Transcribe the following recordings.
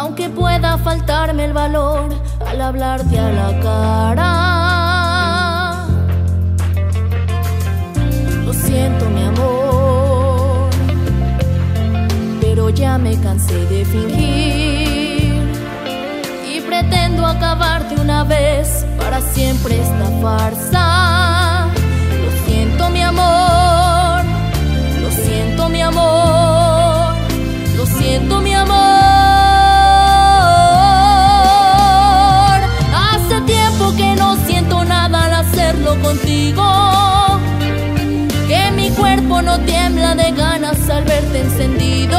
Aunque pueda faltarme el valor al hablarte a la cara. Lo siento, mi amor, pero ya me cansé de fingir y pretendo acabar de una vez para siempre esta farsa. Lo siento, mi amor, lo siento, mi amor, lo siento, mi amor. Hace tiempo que no siento nada al hacerlo contigo, que mi cuerpo no tiembla de ganas al verte encendido.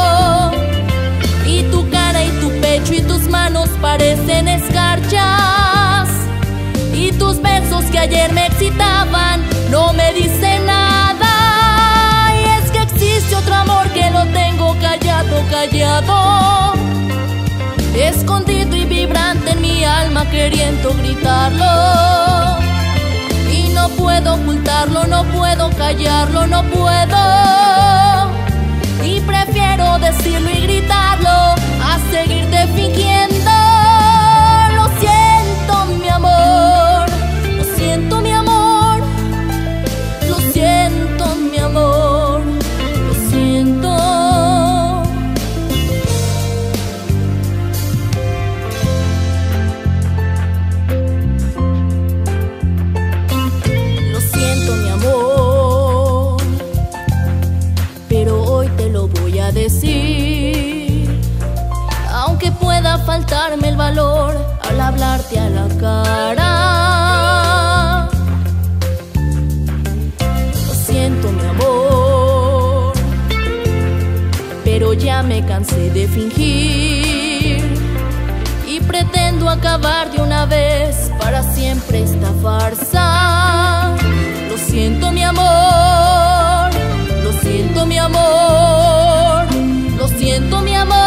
Y tu cara y tu pecho y tus manos parecen escarchas, y tus besos que ayer me excitaban no me dicen nada. Y es que existe otro amor que lo tengo callado, callado, escondido y vibrante en mi alma, queriendo gritarlo. Y no puedo ocultarlo, no puedo callarlo, no puedo. Y prefiero decirlo y gritarlo a seguirte fingiendo. Lo siento, mi amor, lo siento, mi amor, lo siento, mi amor, lo siento. Lo siento, mi amor, pero hoy te lo voy a decir, aunque pueda faltarme el valor al hablarte a la cara. Lo siento, mi amor, pero ya me cansé de fingir y pretendo acabar de una vez para siempre esta farsa. Lo siento, mi amor, lo siento, mi amor, lo siento, mi amor.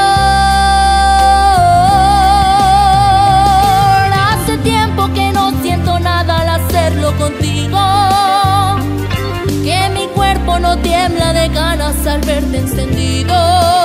Hace tiempo que no siento nada al hacerlo contigo, que mi cuerpo no tiembla de ganas al verte encendido.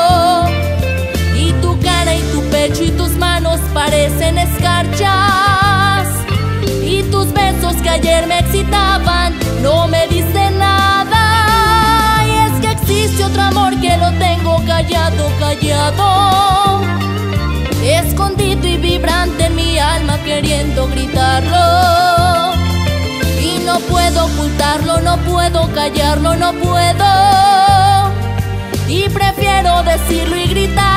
Y tu cara y tu pecho y tus manos parecen escarchas, y tus besos que ayer me excitaban no me dicen nada. Y es que existe otro amor que lo tengo callado, callado, escondido y vibrante en mi alma, queriendo gritarlo. Y no puedo ocultarlo, no puedo callarlo, no puedo. Y prefiero decirlo y gritarlo